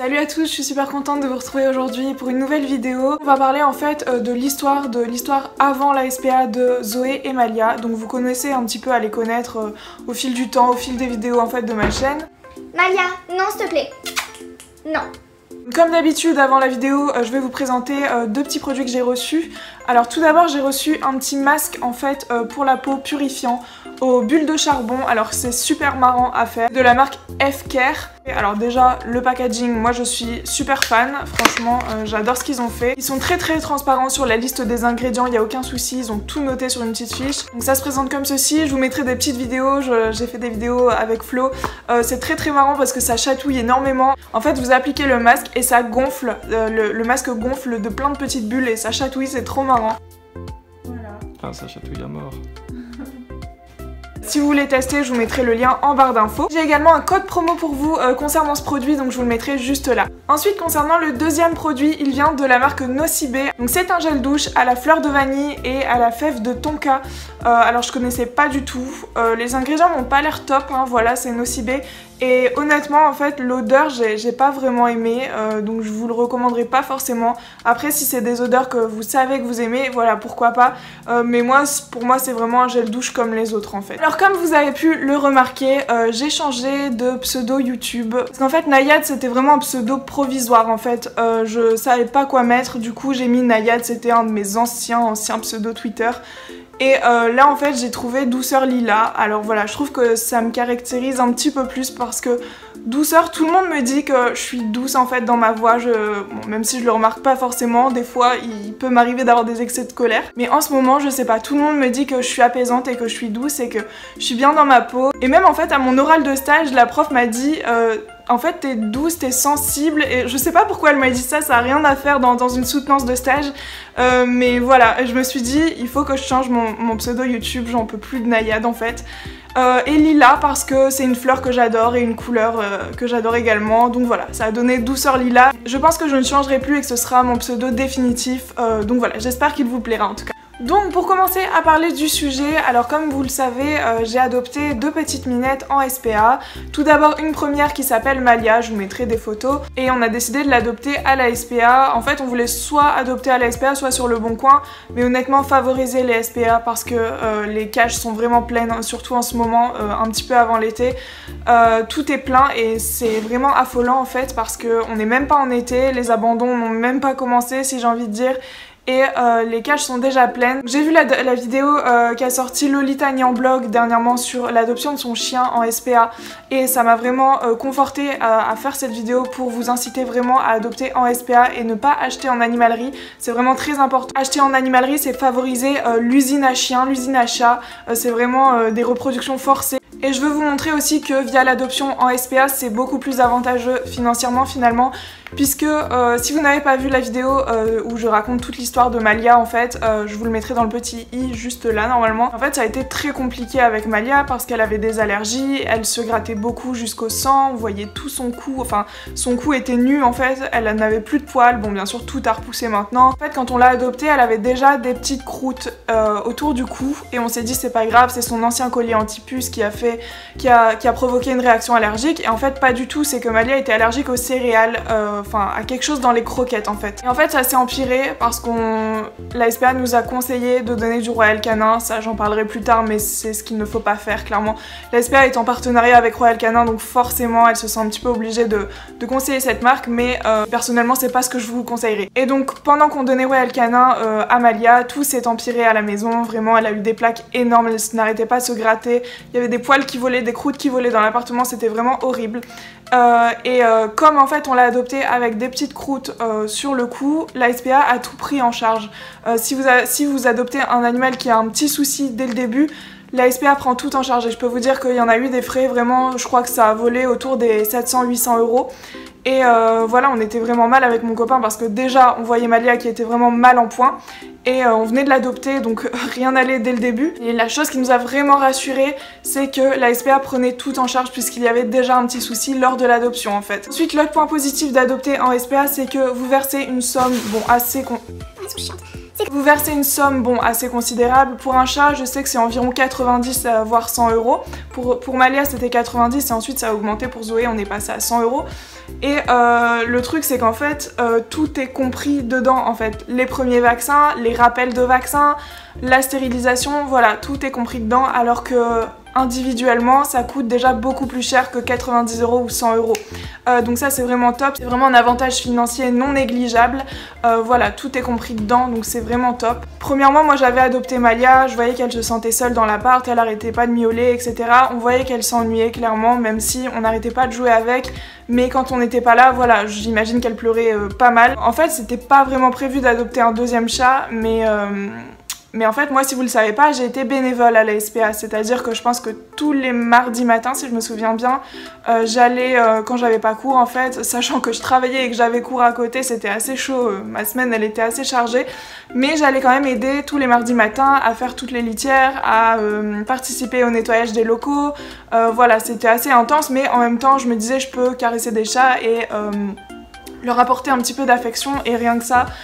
Salut à tous, je suis super contente de vous retrouver aujourd'hui pour une nouvelle vidéo. On va parler en fait de l'histoire avant la SPA de Zoé et Malia. Donc vous connaissez un petit peu à les connaître au fil du temps, au fil des vidéos en fait de ma chaîne. Malia, non s'il te plaît. Non. Comme d'habitude avant la vidéo, je vais vous présenter deux petits produits que j'ai reçus. Alors tout d'abord j'ai reçu un petit masque en fait pour la peau purifiant aux bulles de charbon. Alors c'est super marrant à faire, de la marque F-Care. Alors déjà le packaging, moi je suis super fan, franchement j'adore ce qu'ils ont fait. Ils sont très transparents sur la liste des ingrédients, il n'y a aucun souci, ils ont tout noté sur une petite fiche. Donc ça se présente comme ceci, je vous mettrai des petites vidéos, j'ai fait des vidéos avec Flo. C'est très marrant parce que ça chatouille énormément. En fait vous appliquez le masque et ça gonfle, le masque gonfle de plein de petites bulles et ça chatouille, c'est trop marrant. Voilà. Ah ça chatouille à mort. Si vous voulez tester, je vous mettrai le lien en barre d'infos. J'ai également un code promo pour vous concernant ce produit, donc je vous le mettrai juste là. Ensuite, concernant le deuxième produit, il vient de la marque Nocibé. Donc c'est un gel douche à la fleur de vanille et à la fève de tonka. Alors je connaissais pas du tout. Les ingrédients n'ont pas l'air top, hein, voilà, c'est Nocibé. Et honnêtement en fait l'odeur j'ai pas vraiment aimé, donc je vous le recommanderais pas forcément. Après si c'est des odeurs que vous savez que vous aimez, voilà pourquoi pas, mais pour moi c'est vraiment un gel douche comme les autres en fait. Alors comme vous avez pu le remarquer, j'ai changé de pseudo YouTube, parce qu'en fait Nayad c'était vraiment un pseudo provisoire en fait, je savais pas quoi mettre, du coup j'ai mis Nayad, c'était un de mes anciens pseudo Twitter. Et là en fait j'ai trouvé Douceur Lila. Alors voilà, je trouve que ça me caractérise un petit peu plus parce que douceur, tout le monde me dit que je suis douce en fait dans ma voix, bon, même si je le remarque pas forcément, des fois il peut m'arriver d'avoir des excès de colère. Mais en ce moment je sais pas, tout le monde me dit que je suis apaisante et que je suis douce et que je suis bien dans ma peau. Et même en fait à mon oral de stage, la prof m'a dit en fait t'es douce, t'es sensible, et je sais pas pourquoi elle m'a dit ça a rien à faire dans une soutenance de stage, mais voilà, je me suis dit il faut que je change mon pseudo YouTube, j'en peux plus de Nayad en fait. Et Lila parce que c'est une fleur que j'adore et une couleur que j'adore également, donc voilà, ça a donné Douceur Lila. Je pense que je ne changerai plus et que ce sera mon pseudo définitif, donc voilà, j'espère qu'il vous plaira en tout cas. Donc pour commencer à parler du sujet, alors comme vous le savez, j'ai adopté deux petites minettes en SPA. Tout d'abord une première qui s'appelle Malia, je vous mettrai des photos, et on a décidé de l'adopter à la SPA. En fait on voulait soit adopter à la SPA, soit sur le Bon Coin, mais honnêtement favoriser les SPA parce que les cages sont vraiment pleines, surtout en ce moment, un petit peu avant l'été. Tout est plein et c'est vraiment affolant en fait parce qu'on n'est même pas en été, les abandons n'ont même pas commencé si j'ai envie de dire. Et les cages sont déjà pleines. J'ai vu la vidéo qu'a sorti Lolita Nyamblog dernièrement sur l'adoption de son chien en SPA et ça m'a vraiment confortée à faire cette vidéo pour vous inciter vraiment à adopter en SPA et ne pas acheter en animalerie. C'est vraiment très important. Acheter en animalerie, c'est favoriser l'usine à chiens, l'usine à chats, c'est vraiment des reproductions forcées. Et je veux vous montrer aussi que via l'adoption en SPA, c'est beaucoup plus avantageux financièrement finalement, puisque si vous n'avez pas vu la vidéo où je raconte toute l'histoire de Malia en fait, je vous le mettrai dans le petit i juste là normalement. En fait ça a été très compliqué avec Malia parce qu'elle avait des allergies, elle se grattait beaucoup jusqu'au sang, vous voyez tout son cou, enfin son cou était nu en fait, elle n'avait plus de poils, bon bien sûr tout a repoussé maintenant. En fait quand on l'a adoptée, elle avait déjà des petites croûtes autour du cou et on s'est dit c'est pas grave, c'est son ancien collier anti-puce qui a provoqué une réaction allergique, et en fait pas du tout, c'est que Malia était allergique aux céréales, enfin à quelque chose dans les croquettes en fait. Et en fait ça s'est empiré parce la SPA nous a conseillé de donner du Royal Canin, ça j'en parlerai plus tard mais c'est ce qu'il ne faut pas faire clairement. La SPA est en partenariat avec Royal Canin donc forcément elle se sent un petit peu obligée de conseiller cette marque, mais personnellement c'est pas ce que je vous conseillerais. Et donc pendant qu'on donnait Royal Canin à Malia, tout s'est empiré à la maison, vraiment elle a eu des plaques énormes, elle n'arrêtait pas de se gratter, il y avait des poils qui volaient, des croûtes qui volaient dans l'appartement, c'était vraiment horrible. Comme en fait on l'a adopté avec des petites croûtes sur le cou, la SPA a tout pris en charge. Si vous adoptez un animal qui a un petit souci dès le début, la SPA prend tout en charge et je peux vous dire qu'il y en a eu des frais vraiment, je crois que ça a volé autour des 700-800 €. Et voilà, on était vraiment mal avec mon copain parce que déjà on voyait Malia qui était vraiment mal en point et on venait de l'adopter donc rien n'allait dès le début. Et la chose qui nous a vraiment rassurés, c'est que la SPA prenait tout en charge puisqu'il y avait déjà un petit souci lors de l'adoption en fait. Ensuite l'autre point positif d'adopter en SPA, c'est que vous versez une somme bon assez... Vous versez une somme bon assez considérable. Pour un chat, je sais que c'est environ 90 voire 100 euros. Pour Malia, c'était 90 et ensuite ça a augmenté pour Zoé, on est passé à 100 euros. Et le truc, c'est qu'en fait, tout est compris dedans, en fait. Les premiers vaccins, les rappels de vaccins, la stérilisation, voilà, tout est compris dedans, alors que individuellement, ça coûte déjà beaucoup plus cher que 90 euros ou 100 euros. Donc ça, c'est vraiment top. C'est vraiment un avantage financier non négligeable. Voilà, tout est compris dedans, donc c'est vraiment top. Premièrement, moi, j'avais adopté Malia. Je voyais qu'elle se sentait seule dans l'appart, elle arrêtait pas de miauler, etc. On voyait qu'elle s'ennuyait clairement, même si on n'arrêtait pas de jouer avec. Mais quand on n'était pas là, voilà, j'imagine qu'elle pleurait pas mal. En fait, c'était pas vraiment prévu d'adopter un deuxième chat, mais en fait, moi, si vous le savez pas, j'ai été bénévole à la SPA, c'est-à-dire que je pense que tous les mardis matins, si je me souviens bien, j'allais, quand j'avais pas cours en fait, sachant que je travaillais et que j'avais cours à côté, c'était assez chaud, ma semaine elle était assez chargée, mais j'allais quand même aider tous les mardis matins à faire toutes les litières, à participer au nettoyage des locaux, voilà, c'était assez intense, mais en même temps, je me disais, je peux caresser des chats et leur apporter un petit peu d'affection, et rien que ça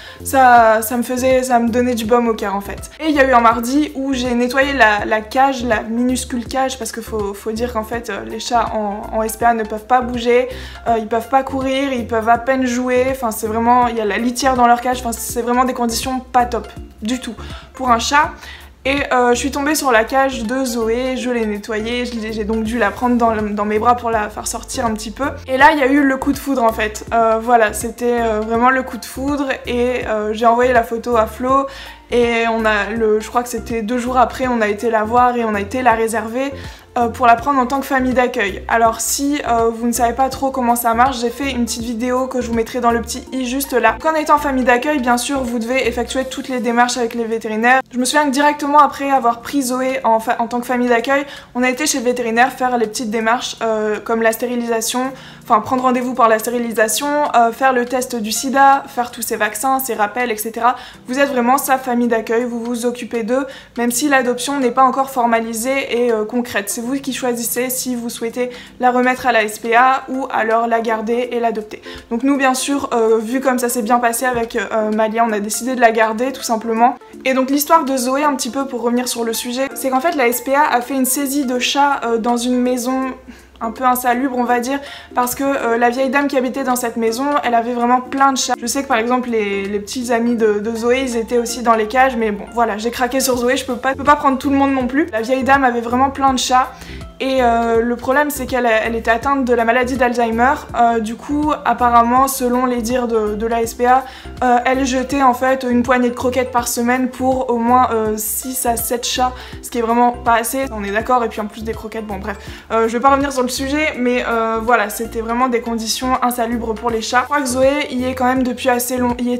me donnait du baume au cœur en fait. Et il y a eu un mardi où j'ai nettoyé la cage, la minuscule cage, parce qu'il faut dire qu'en fait les chats en SPA ne peuvent pas bouger, ils peuvent pas courir, ils peuvent à peine jouer, enfin c'est vraiment, il y a la litière dans leur cage, enfin c'est vraiment des conditions pas top du tout pour un chat. Et je suis tombée sur la cage de Zoé, je l'ai nettoyée, j'ai donc dû la prendre dans mes bras pour la faire sortir un petit peu. Et là, il y a eu le coup de foudre en fait. Voilà, c'était vraiment le coup de foudre et j'ai envoyé la photo à Flo. Et je crois que c'était 2 jours après, on a été la voir et on a été la réserver pour la prendre en tant que famille d'accueil. Alors si vous ne savez pas trop comment ça marche, j'ai fait une petite vidéo que je vous mettrai dans le petit i juste là. En étant famille d'accueil, bien sûr, vous devez effectuer toutes les démarches avec les vétérinaires. Je me souviens que directement après avoir pris Zoé en tant que famille d'accueil, on a été chez le vétérinaire faire les petites démarches comme la stérilisation, enfin prendre rendez-vous pour la stérilisation, faire le test du sida, faire tous ces vaccins, ces rappels, etc. Vous êtes vraiment sa famille d'accueil, vous vous occupez d'eux, même si l'adoption n'est pas encore formalisée et concrète. C'est vous qui choisissez si vous souhaitez la remettre à la SPA ou alors la garder et l'adopter. Donc nous, bien sûr, vu comme ça s'est bien passé avec Malia, on a décidé de la garder tout simplement. Et donc l'histoire de Zoé, un petit peu pour revenir sur le sujet, c'est qu'en fait la SPA a fait une saisie de chats dans une maison un peu insalubre on va dire, parce que la vieille dame qui habitait dans cette maison, elle avait vraiment plein de chats. Je sais que par exemple les petits amis de Zoé, ils étaient aussi dans les cages, mais bon voilà, j'ai craqué sur Zoé, je peux pas prendre tout le monde non plus. La vieille dame avait vraiment plein de chats. Et le problème c'est qu'elle était atteinte de la maladie d'Alzheimer, du coup apparemment selon les dires de la SPA, elle jetait en fait une poignée de croquettes par semaine pour au moins 6 à 7 chats, ce qui est vraiment pas assez, on est d'accord, et puis en plus des croquettes, bon bref, je vais pas revenir sur le sujet, mais voilà, c'était vraiment des conditions insalubres pour les chats. Je crois que Zoé y est quand même depuis assez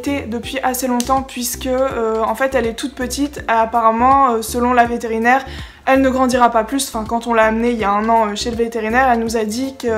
longtemps puisque en fait elle est toute petite, apparemment selon la vétérinaire, elle ne grandira pas plus. Enfin, quand on l'a amenée il y a 1 an chez le vétérinaire, elle nous a dit qu'il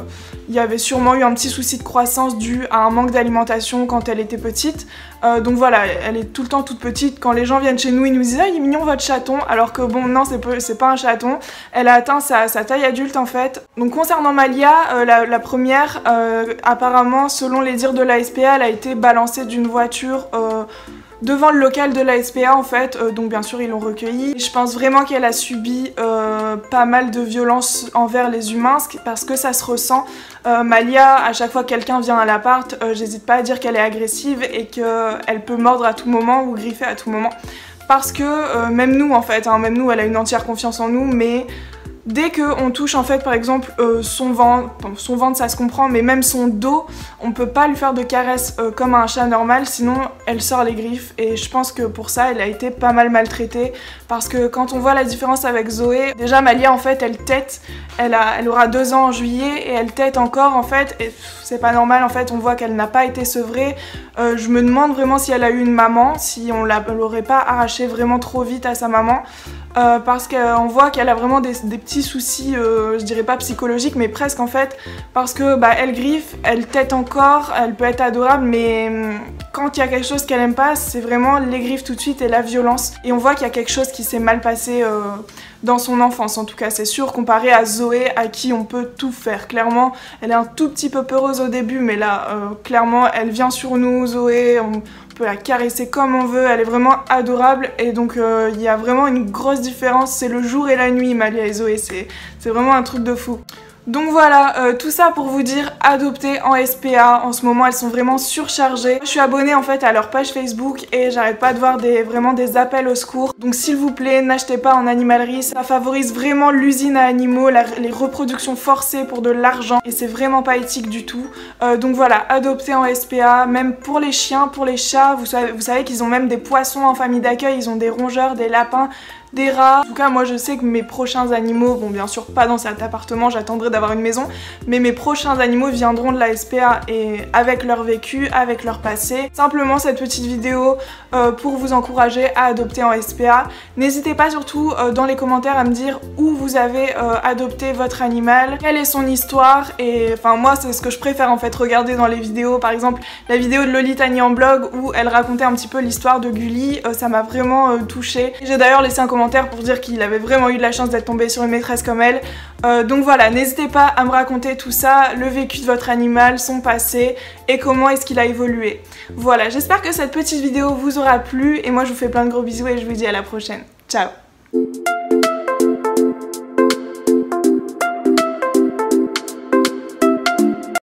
y avait sûrement eu un petit souci de croissance dû à un manque d'alimentation quand elle était petite. Donc voilà, elle est tout le temps toute petite. Quand les gens viennent chez nous, ils nous disent « Ah, il est mignon votre chaton », alors que bon, non, c'est pas un chaton. Elle a atteint sa taille adulte en fait. Donc concernant Malia, la première, apparemment, selon les dires de la SPA, elle a été balancée d'une voiture devant le local de la SPA en fait, donc bien sûr ils l'ont recueillie. Je pense vraiment qu'elle a subi pas mal de violences envers les humains parce que ça se ressent. Malia, à chaque fois que quelqu'un vient à l'appart, j'hésite pas à dire qu'elle est agressive et qu'elle peut mordre à tout moment ou griffer à tout moment. Parce que même nous en fait, même nous elle a une entière confiance en nous, mais dès qu'on touche en fait par exemple son ventre ça se comprend, mais même son dos, on peut pas lui faire de caresses comme un chat normal, sinon elle sort les griffes, et je pense que pour ça elle a été pas mal maltraitée, parce que quand on voit la différence avec Zoé, déjà Malia en fait elle tète, elle aura 2 ans en juillet et elle tète encore en fait, et c'est pas normal en fait, on voit qu'elle n'a pas été sevrée. Je me demande vraiment si elle a eu une maman, si on l'aurait pas arrachée vraiment trop vite à sa maman. Parce qu'on voit qu'elle a vraiment des petits soucis, je dirais pas psychologiques, mais presque en fait, parce que elle griffe, elle tète encore, elle peut être adorable, mais quand il y a quelque chose qu'elle aime pas, c'est vraiment les griffes tout de suite et la violence. Et on voit qu'il y a quelque chose qui s'est mal passé dans son enfance, en tout cas c'est sûr, comparé à Zoé à qui on peut tout faire. Clairement, elle est un tout petit peu peureuse au début, mais là, clairement, elle vient sur nous, Zoé, on peut la caresser comme on veut, elle est vraiment adorable et donc il y a vraiment une grosse différence, c'est le jour et la nuit, Malia et Zoé, c'est vraiment un truc de fou. Donc voilà, tout ça pour vous dire, adopter en SPA, en ce moment elles sont vraiment surchargées. Je suis abonnée en fait à leur page Facebook et j'arrête pas de voir vraiment des appels au secours. Donc s'il vous plaît, n'achetez pas en animalerie, ça favorise vraiment l'usine à animaux, les reproductions forcées pour de l'argent et c'est vraiment pas éthique du tout. Donc voilà, adopter en SPA, même pour les chiens, pour les chats, vous savez qu'ils ont même des poissons en famille d'accueil, ils ont des rongeurs, des lapins, des rats. En tout cas, moi je sais que mes prochains animaux, bon bien sûr pas dans cet appartement, j'attendrai d'avoir une maison, mais mes prochains animaux viendront de la SPA et avec leur vécu, avec leur passé. Simplement cette petite vidéo pour vous encourager à adopter en SPA. N'hésitez pas surtout dans les commentaires à me dire où vous avez adopté votre animal, quelle est son histoire et enfin moi c'est ce que je préfère en fait regarder dans les vidéos. Par exemple la vidéo de Lolitani en blog où elle racontait un petit peu l'histoire de Gulli, ça m'a vraiment touchée. J'ai d'ailleurs laissé un commentaire pour dire qu'il avait vraiment eu de la chance d'être tombé sur une maîtresse comme elle. Donc voilà, n'hésitez pas à me raconter tout ça, le vécu de votre animal, son passé et comment est-ce qu'il a évolué. Voilà, j'espère que cette petite vidéo vous aura plu et moi je vous fais plein de gros bisous et je vous dis à la prochaine. Ciao!